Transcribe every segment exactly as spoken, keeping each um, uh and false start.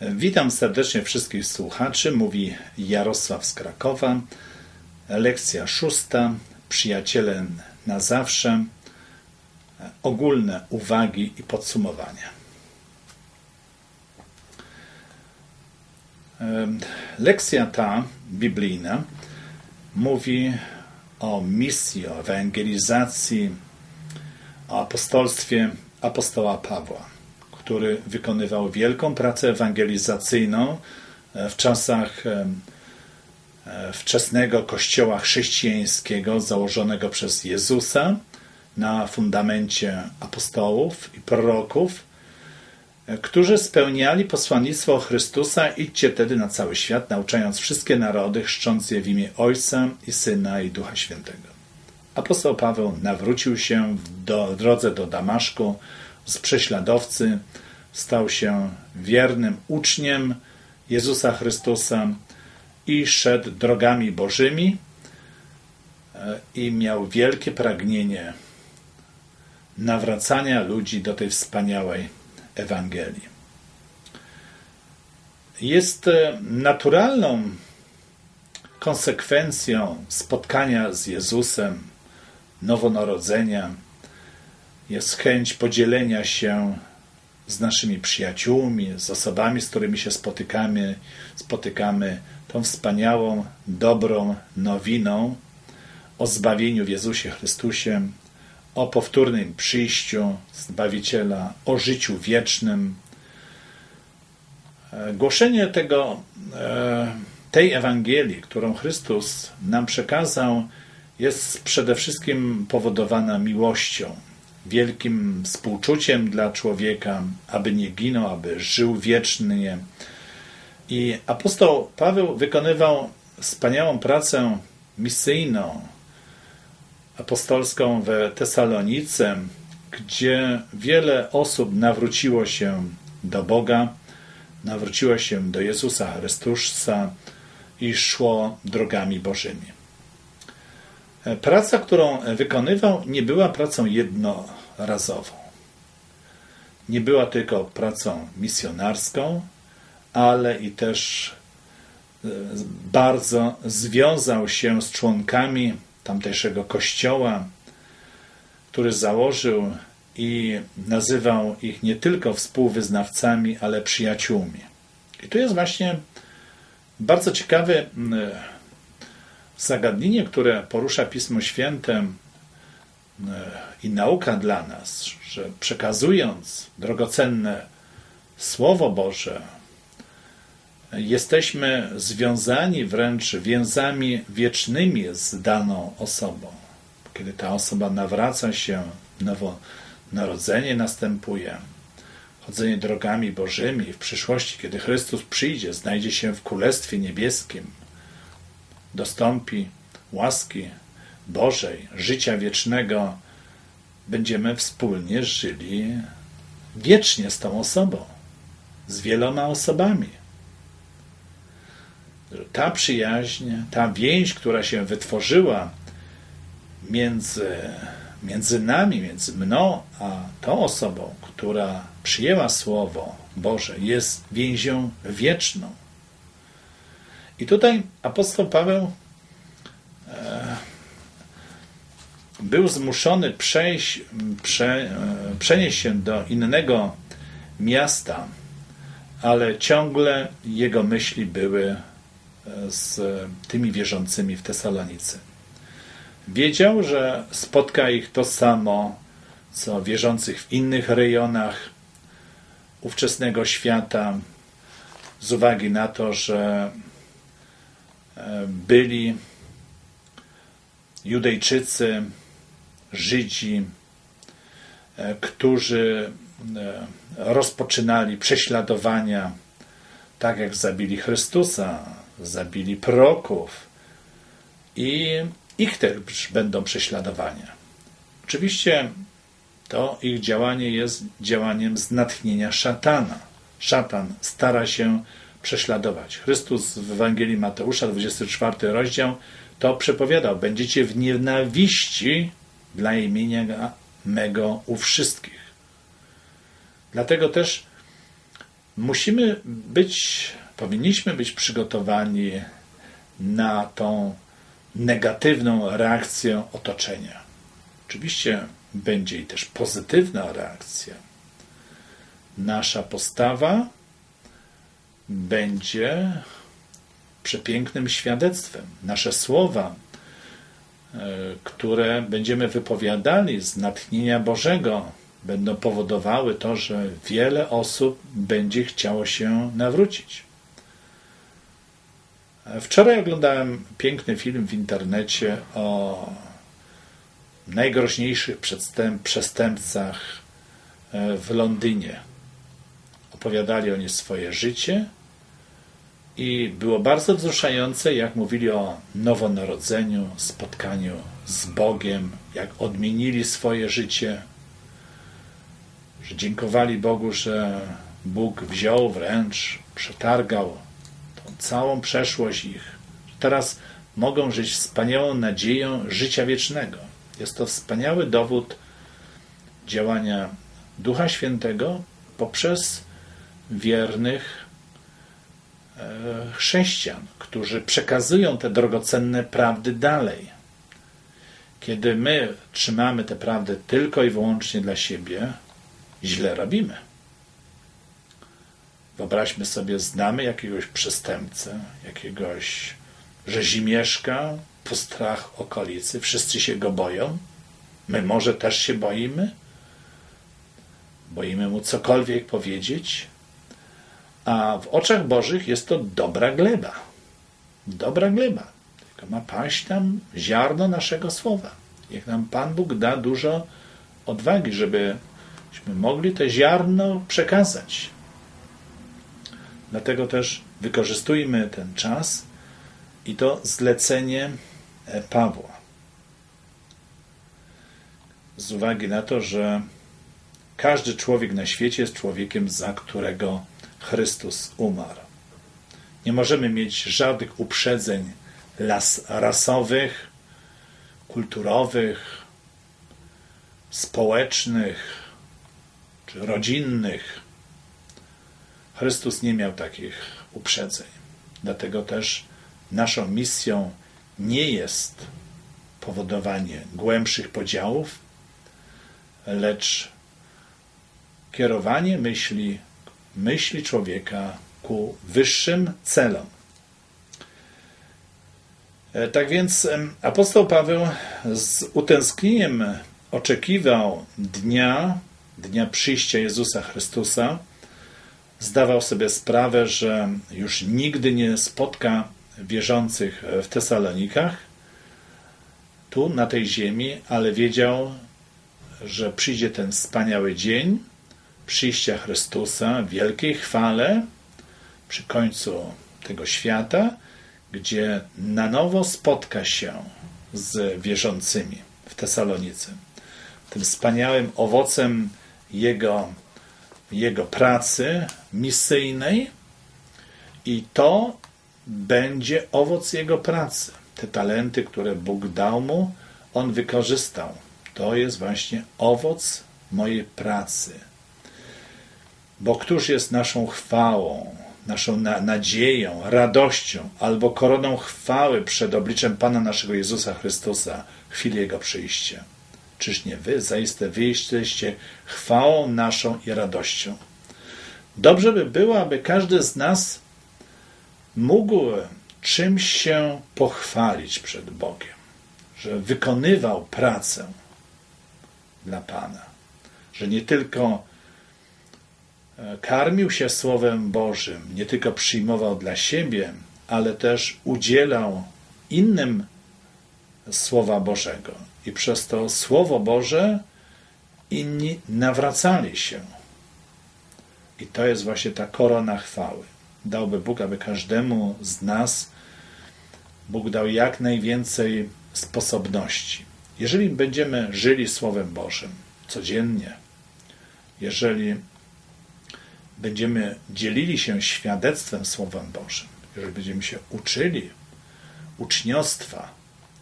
Witam serdecznie wszystkich słuchaczy, mówi Jarosław z Krakowa. Lekcja szósta, przyjaciele na zawsze, ogólne uwagi i podsumowania. Lekcja ta, biblijna, mówi o misji, o ewangelizacji, o apostolstwie apostoła Pawła, który wykonywał wielką pracę ewangelizacyjną w czasach wczesnego kościoła chrześcijańskiego założonego przez Jezusa na fundamencie apostołów i proroków, którzy spełniali posłannictwo Chrystusa: idźcie tedy na cały świat, nauczając wszystkie narody, chrzcząc je w imię Ojca i Syna i Ducha Świętego. Apostoł Paweł nawrócił się w drodze do Damaszku z prześladowcy, stał się wiernym uczniem Jezusa Chrystusa i szedł drogami Bożymi i miał wielkie pragnienie nawracania ludzi do tej wspaniałej Ewangelii. Jest naturalną konsekwencją spotkania z Jezusem, nowonarodzenia, jest chęć podzielenia się z naszymi przyjaciółmi, z osobami, z którymi się spotykamy, spotykamy tą wspaniałą, dobrą nowiną o zbawieniu w Jezusie Chrystusie, o powtórnym przyjściu Zbawiciela, o życiu wiecznym. Głoszenie tego, tej Ewangelii, którą Chrystus nam przekazał, jest przede wszystkim powodowana miłością, wielkim współczuciem dla człowieka, aby nie ginął, aby żył wiecznie. I apostoł Paweł wykonywał wspaniałą pracę misyjną, apostolską w Tesalonice, gdzie wiele osób nawróciło się do Boga, nawróciło się do Jezusa Chrystusa i szło drogami Bożymi. Praca, którą wykonywał, nie była pracą jednorazową. Nie była tylko pracą misjonarską, ale i też bardzo związał się z członkami tamtejszego kościoła, który założył i nazywał ich nie tylko współwyznawcami, ale przyjaciółmi. I tu jest właśnie bardzo ciekawe zagadnienie, które porusza Pismo Święte i nauka dla nas, że przekazując drogocenne Słowo Boże, jesteśmy związani wręcz więzami wiecznymi z daną osobą. Kiedy ta osoba nawraca się, nowonarodzenie następuje, chodzenie drogami Bożymi, w przyszłości, kiedy Chrystus przyjdzie, znajdzie się w Królestwie Niebieskim, dostąpi łaski Bożej, życia wiecznego, będziemy wspólnie żyli wiecznie z tą osobą, z wieloma osobami. Ta przyjaźń, ta więź, która się wytworzyła między, między nami, między mną a tą osobą, która przyjęła Słowo Boże, jest więzią wieczną. I tutaj apostoł Paweł e, był zmuszony przejść, prze, e, przenieść się do innego miasta, ale ciągle jego myśli były z tymi wierzącymi w Tesalonice. Wiedział, że spotka ich to samo, co wierzących w innych rejonach ówczesnego świata, z uwagi na to, że byli Judejczycy, Żydzi, którzy rozpoczynali prześladowania, tak jak zabili Chrystusa, zabili proroków, i ich też będą prześladowania. Oczywiście to ich działanie jest działaniem z natchnienia szatana. Szatan stara się prześladować. Chrystus w Ewangelii Mateusza, dwudziesty czwarty rozdział, to przepowiadał: będziecie w nienawiści dla imienia mego u wszystkich. Dlatego też musimy być, powinniśmy być przygotowani na tą negatywną reakcję otoczenia. Oczywiście będzie i też pozytywna reakcja. Nasza postawa będzie przepięknym świadectwem. Nasze słowa, które będziemy wypowiadali z natchnienia Bożego, będą powodowały to, że wiele osób będzie chciało się nawrócić. Wczoraj oglądałem piękny film w internecie o najgroźniejszych przestępcach w Londynie. Opowiadali oni swoje życie i było bardzo wzruszające, jak mówili o nowonarodzeniu, spotkaniu z Bogiem, jak odmienili swoje życie, że dziękowali Bogu, że Bóg wziął wręcz, przetargał tą całą przeszłość ich. Teraz mogą żyć wspaniałą nadzieją życia wiecznego. Jest to wspaniały dowód działania Ducha Świętego poprzez wiernych chrześcijan, którzy przekazują te drogocenne prawdy dalej. Kiedy my trzymamy te prawdy tylko i wyłącznie dla siebie, źle robimy. Wyobraźmy sobie, znamy jakiegoś przestępcę, jakiegoś rzezimieszka w pustrach okolicy, wszyscy się go boją, my może też się boimy, boimy mu cokolwiek powiedzieć, a w oczach Bożych jest to dobra gleba. Dobra gleba. Tylko ma paść tam ziarno naszego słowa. Niech nam Pan Bóg da dużo odwagi, żebyśmy mogli to ziarno przekazać. Dlatego też wykorzystujmy ten czas i to zlecenie Pawła. Z uwagi na to, że każdy człowiek na świecie jest człowiekiem, za którego Chrystus umarł. Nie możemy mieć żadnych uprzedzeń las, rasowych, kulturowych, społecznych czy rodzinnych. Chrystus nie miał takich uprzedzeń. Dlatego też naszą misją nie jest powodowanie głębszych podziałów, lecz kierowanie myśli myśli człowieka ku wyższym celom. Tak więc apostoł Paweł z utęsknieniem oczekiwał dnia, dnia przyjścia Jezusa Chrystusa. Zdawał sobie sprawę, że już nigdy nie spotka wierzących w Tesalonikach, tu na tej ziemi, ale wiedział, że przyjdzie ten wspaniały dzień przyjścia Chrystusa w wielkiej chwale przy końcu tego świata, gdzie na nowo spotka się z wierzącymi w Tesalonice. Tym wspaniałym owocem Jego, jego pracy misyjnej i to będzie owoc Jego pracy. Te talenty, które Bóg dał Mu, On wykorzystał. To jest właśnie owoc mojej pracy. Bo któż jest naszą chwałą, naszą na- nadzieją, radością albo koroną chwały przed obliczem Pana naszego Jezusa Chrystusa w chwili Jego przyjścia? Czyż nie wy? Zaiste wy jesteście chwałą naszą i radością. Dobrze by było, aby każdy z nas mógł czymś się pochwalić przed Bogiem, że wykonywał pracę dla Pana, że nie tylko karmił się Słowem Bożym, nie tylko przyjmował dla siebie, ale też udzielał innym Słowa Bożego. I przez to Słowo Boże inni nawracali się. I to jest właśnie ta korona chwały. Dałby Bóg, aby każdemu z nas Bóg dał jak najwięcej sposobności. Jeżeli będziemy żyli Słowem Bożym codziennie, jeżeli będziemy dzielili się świadectwem Słowem Bożym, jeżeli będziemy się uczyli uczniostwa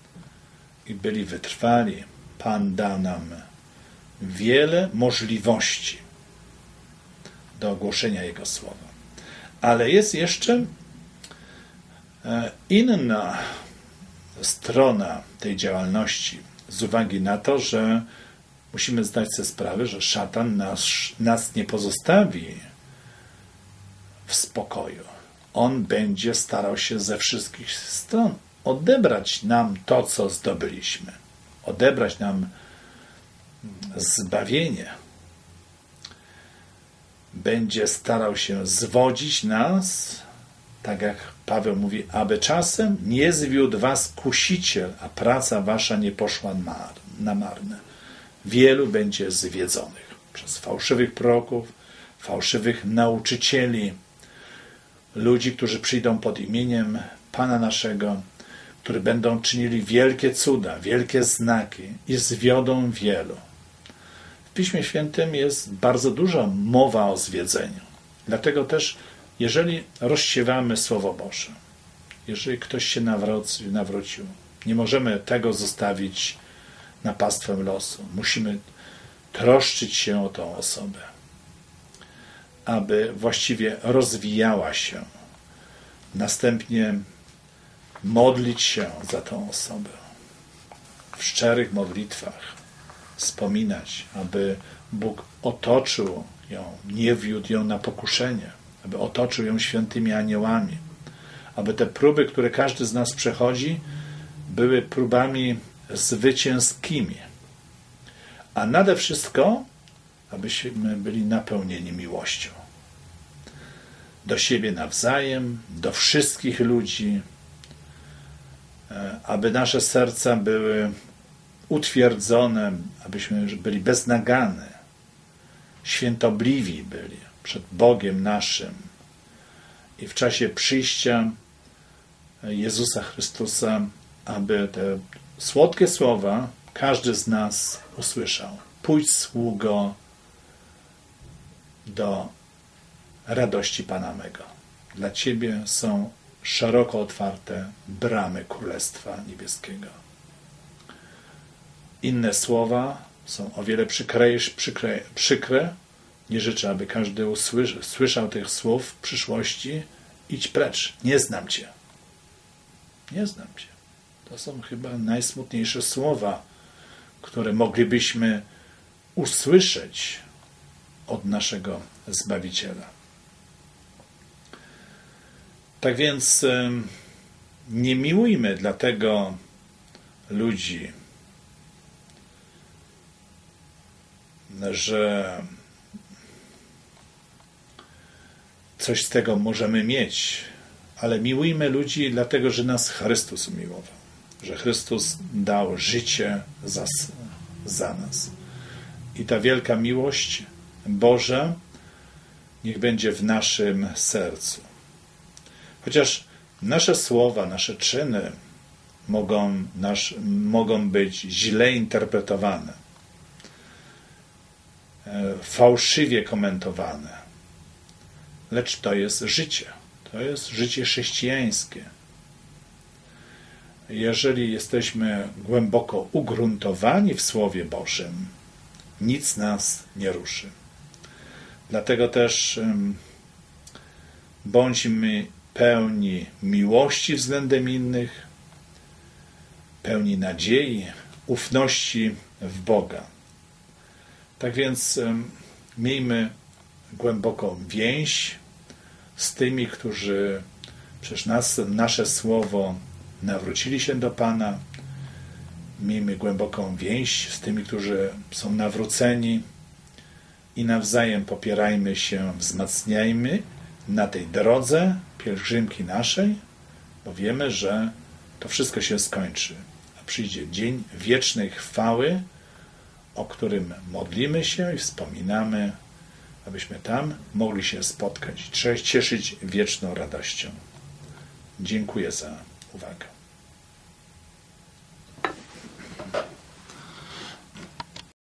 i byli wytrwali, Pan da nam wiele możliwości do ogłoszenia Jego słowa. Ale jest jeszcze inna strona tej działalności, z uwagi na to, że musimy zdać sobie sprawę, że szatan nas, nas nie pozostawi w spokoju. On będzie starał się ze wszystkich stron odebrać nam to, co zdobyliśmy. Odebrać nam zbawienie. Będzie starał się zwodzić nas, tak jak Paweł mówi, aby czasem nie zwiódł was kusiciel, a praca wasza nie poszła na marne. Wielu będzie zwiedzonych przez fałszywych proroków, fałszywych nauczycieli, ludzi, którzy przyjdą pod imieniem Pana naszego, którzy będą czynili wielkie cuda, wielkie znaki i zwiodą wielu. W Piśmie Świętym jest bardzo duża mowa o zwiedzeniu. Dlatego też, jeżeli rozsiewamy Słowo Boże, jeżeli ktoś się nawrócił, nawrócił, nie możemy tego zostawić na pastwę losu. Musimy troszczyć się o tą osobę, aby właściwie rozwijała się. Następnie modlić się za tą osobę. W szczerych modlitwach wspominać, aby Bóg otoczył ją, nie wiódł ją na pokuszenie, aby otoczył ją świętymi aniołami, aby te próby, które każdy z nas przechodzi, były próbami zwycięskimi, a nade wszystko, abyśmy byli napełnieni miłością. Do siebie nawzajem, do wszystkich ludzi, aby nasze serca były utwierdzone, abyśmy byli beznagani, świętobliwi byli przed Bogiem naszym i w czasie przyjścia Jezusa Chrystusa, aby te słodkie słowa każdy z nas usłyszał. Pójdź, sługo, do radości Pana mego. Dla Ciebie są szeroko otwarte bramy Królestwa Niebieskiego. Inne słowa są o wiele przykrejsze, przykre, przykre. Nie życzę, aby każdy usłyszał, słyszał tych słów w przyszłości. Idź precz, nie znam Cię. Nie znam Cię. To są chyba najsmutniejsze słowa, które moglibyśmy usłyszeć od naszego Zbawiciela. Tak więc nie miłujmy dlatego ludzi, że coś z tego możemy mieć, ale miłujmy ludzi dlatego, że nas Chrystus umiłował, że Chrystus dał życie za, za nas. I ta wielka miłość Boża niech będzie w naszym sercu. Chociaż nasze słowa, nasze czyny mogą, nasz, mogą być źle interpretowane, fałszywie komentowane, lecz to jest życie. To jest życie chrześcijańskie. Jeżeli jesteśmy głęboko ugruntowani w Słowie Bożym, nic nas nie ruszy. Dlatego też bądźmy pełni miłości względem innych, pełni nadziei, ufności w Boga. Tak więc miejmy głęboką więź z tymi, którzy przez nas, nasze słowo nawrócili się do Pana. Miejmy głęboką więź z tymi, którzy są nawróceni i nawzajem popierajmy się, wzmacniajmy na tej drodze pielgrzymki naszej, bo wiemy, że to wszystko się skończy, a przyjdzie dzień wiecznej chwały, o którym modlimy się i wspominamy, abyśmy tam mogli się spotkać, cieszyć wieczną radością. Dziękuję za uwagę.